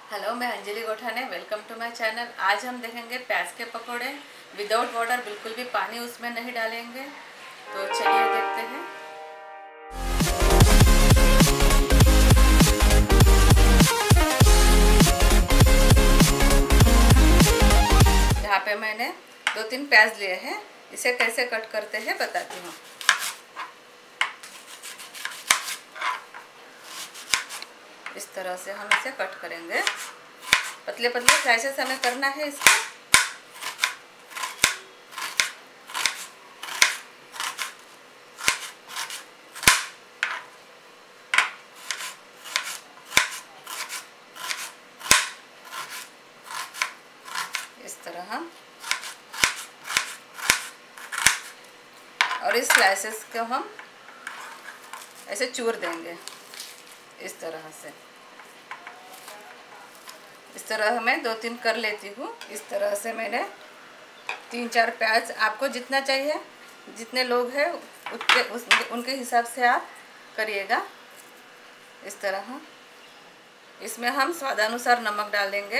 Hello, मैं Anjali Gothane. Welcome to my channel. आज हम देखेंगे प्याज के पकोड़े विदाउट वाटर, बिल्कुल भी पानी उसमें नहीं डालेंगे। तो चलिए देखते हैं। यहाँ पे मैंने 2-3 प्याज लिए हैं। इसे कैसे कट करते हैं बताती हूँ। इस तरह से हम इसे कट करेंगे। पतले पतले स्लाइसेस हमें करना है इसका। इस तरह हम और इस स्लाइसेस को हम ऐसे चूर देंगे। इस तरह से, इस तरह मैं 2-3 कर लेती हूँ। इस तरह से मैंने 3-4 प्याज, आपको जितना चाहिए, जितने लोग हैं उनके हिसाब से आप करिएगा। इस तरह इसमें हम स्वादानुसार नमक डाल देंगे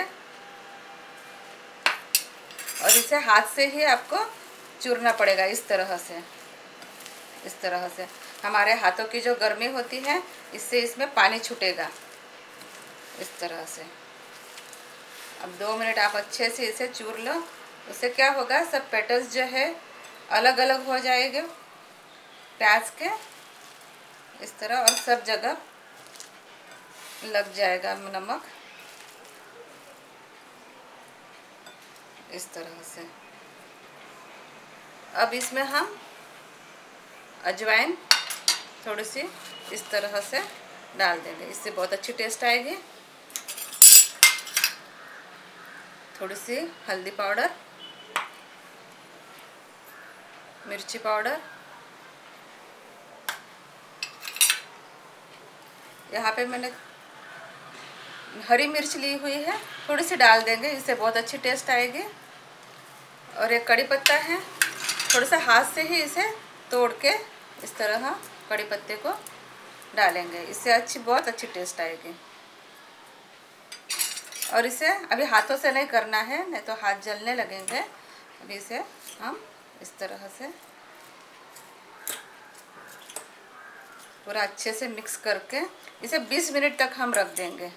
और इसे हाथ से ही आपको चूरना पड़ेगा। इस तरह से, इस तरह से हमारे हाथों की जो गर्मी होती है, इससे इसमें पानी छूटेगा। इस तरह से अब 2 मिनट आप अच्छे से इसे चूर लो। उससे क्या होगा, सब पेटल्स जो है अलग अलग हो जाएंगे प्याज के। इस तरह और सब जगह लग जाएगा नमक। इस तरह से अब इसमें हम अजवाइन थोड़ी सी इस तरह से डाल देंगे। इससे बहुत अच्छी टेस्ट आएगी। थोड़ी सी हल्दी पाउडर, मिर्ची पाउडर, यहाँ पे मैंने हरी मिर्च ली हुई है, थोड़ी सी डाल देंगे, इससे बहुत अच्छी टेस्ट आएगी। और एक कड़ी पत्ता है, थोड़ा सा हाथ से ही इसे तोड़ के इस तरह कड़ी पत्ते को डालेंगे। इससे बहुत अच्छी टेस्ट आएगी। और इसे अभी हाथों से नहीं करना है, नहीं तो हाथ जलने लगेंगे। अभी इसे हम इस तरह से पूरा अच्छे से मिक्स करके इसे 20 मिनट तक हम रख देंगे।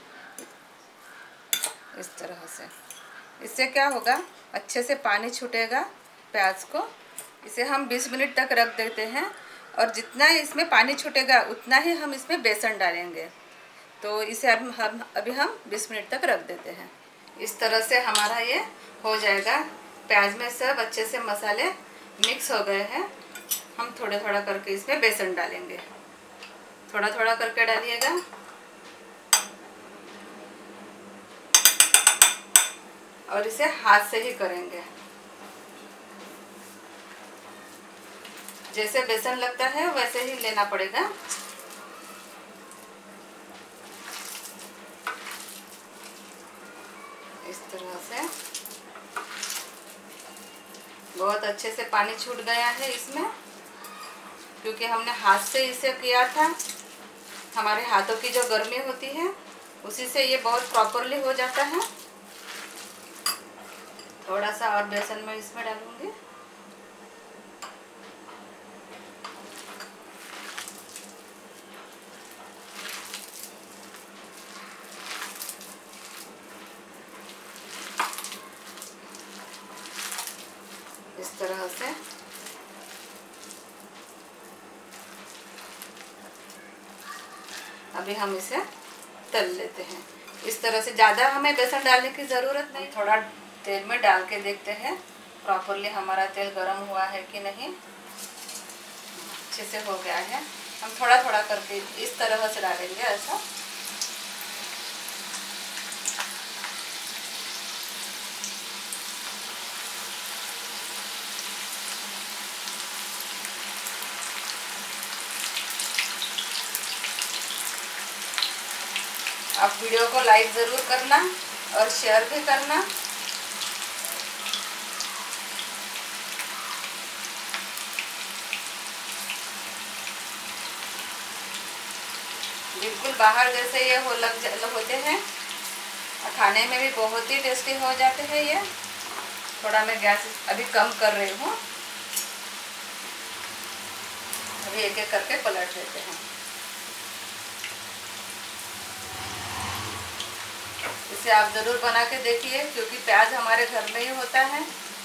इस तरह से इससे क्या होगा, अच्छे से पानी छूटेगा प्याज को। इसे हम 20 मिनट तक रख देते हैं और जितना इसमें पानी छूटेगा उतना ही हम इसमें बेसन डालेंगे। तो इसे अभी हम 20 मिनट तक रख देते हैं। इस तरह से हमारा ये हो जाएगा। प्याज में सब अच्छे से मसाले मिक्स हो गए हैं। हम थोड़ा थोड़ा करके इसमें बेसन डालेंगे। थोड़ा थोड़ा करके डालिएगा। और इसे हाथ से ही करेंगे। जैसे बेसन लगता है वैसे ही लेना पड़ेगा। इस तरह से बहुत अच्छे से पानी छूट गया है इसमें, क्योंकि हमने हाथ से इसे किया था। हमारे हाथों की जो गर्मी होती है उसी से ये बहुत प्रॉपरली हो जाता है। थोड़ा सा और बेसन में इसमें डालूंगी। इस तरह से अभी हम इसे तल लेते हैं। इस तरह से ज़्यादा हमें बेसन डालने की ज़रूरत नहीं। थोड़ा तेल में डाल के देखते हैं प्रॉपरली हमारा तेल गर्म हुआ है कि नहीं। अच्छे से हो गया है। हम थोड़ा थोड़ा करके इस तरह से डालेंगे ऐसा। आप वीडियो को लाइक ज़रूर करना और शेयर भी करना। बिल्कुल बाहर जैसे ये होते हैं, खाने में भी बहुत ही टेस्टी हो जाते हैं ये। थोड़ा मैं गैस अभी कम कर रही हूँ। अभी एक एक करके पलट देते हैं। इसे आप ज़रूर बना के देखिए, क्योंकि प्याज हमारे घर में ही होता है।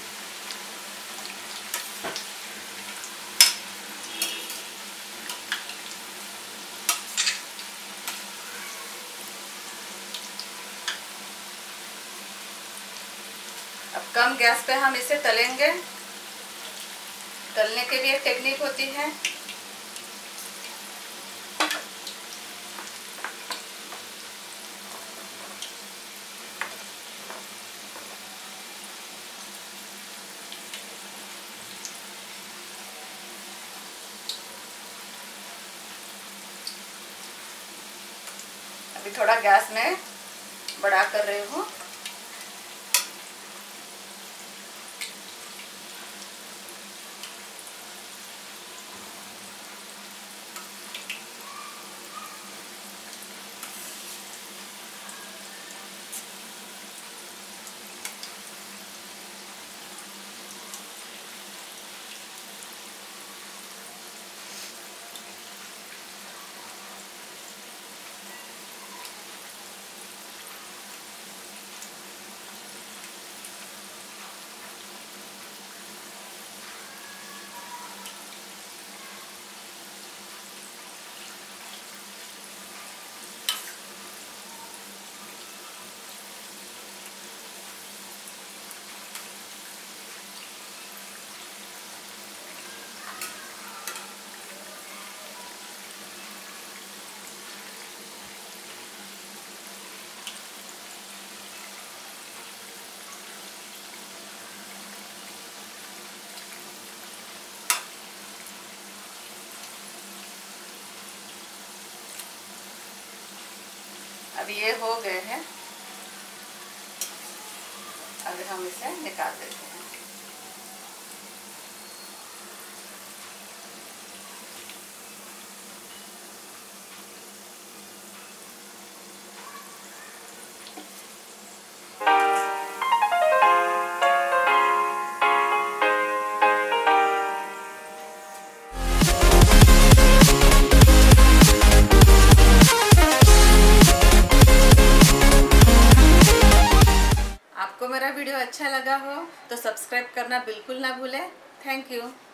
अब कम गैस पे हम इसे तलेंगे। तलने की भी एक टेक्निक होती है। अभी थोड़ा गैस में बढ़ा कर रही हूँ। अब ये हो गए हैं। अभी हम इसे निकाल देते हैं। आपको मेरा वीडियो अच्छा लगा हो तो सब्सक्राइब करना बिल्कुल ना भूलें। Thank you.